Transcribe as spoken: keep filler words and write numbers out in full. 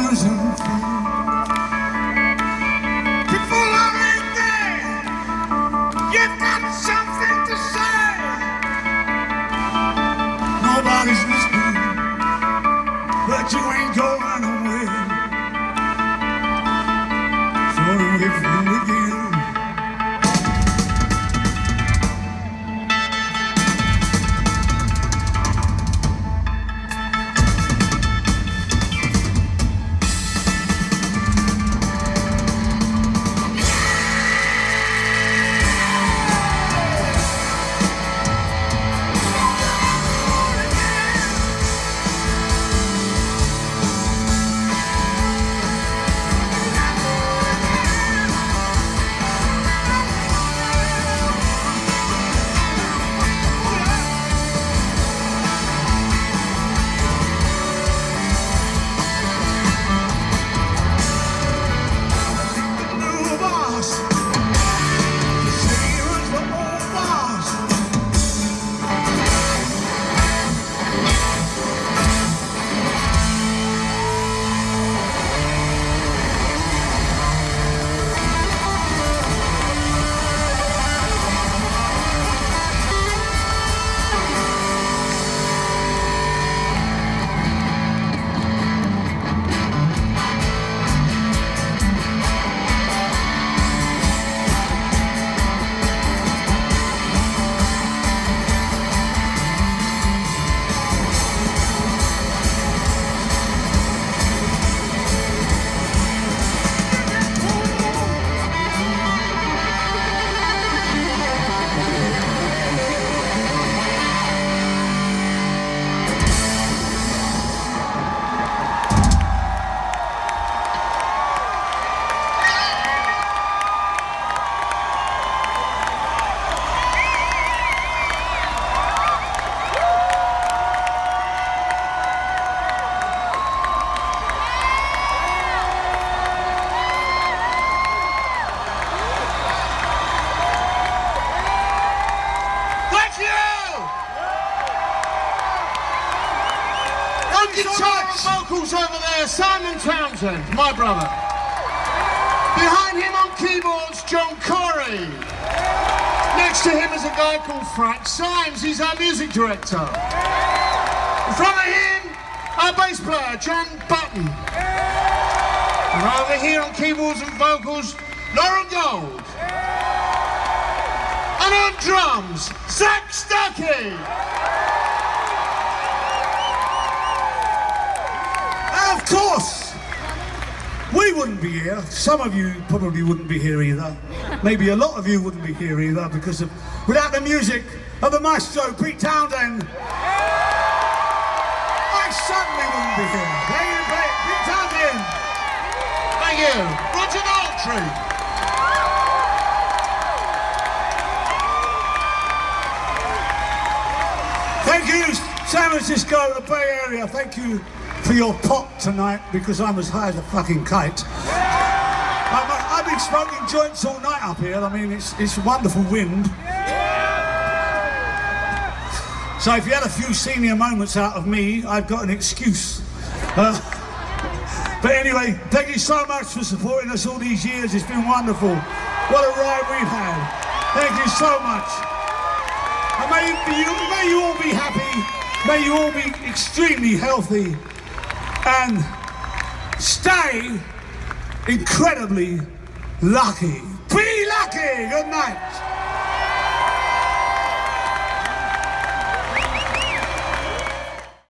losing faith. People are in there, you've got something to say. Nobody's listening, but you ain't going away. So don't get fooled again. Guitar and vocals over there, Simon Townsend, my brother. Behind him on keyboards, John Corey. Next to him is a guy called Frank Symes, he's our music director. In front of him, our bass player, John Button. And over here on keyboards and vocals, Lauren Gold. And on drums, Zach Stuckey. Of course, we wouldn't be here. Some of you probably wouldn't be here either. Maybe a lot of you wouldn't be here either because of without the music of the maestro Pete Townshend. I certainly wouldn't be here. Thank you, Pete Townshend. Thank you, Roger Daltrey. Thank you, San Francisco, the Bay Area. Thank you for your pop tonight, because I'm as high as a fucking kite. I'm, I've been smoking joints all night up here. I mean, it's, it's wonderful wind. So if you had a few senior moments out of me, I've got an excuse. Uh, but anyway, thank you so much for supporting us all these years. It's been wonderful. What a ride we've had. Thank you so much. And may you, may you all be happy. May you all be extremely healthy. And stay incredibly lucky. Be lucky. Good night.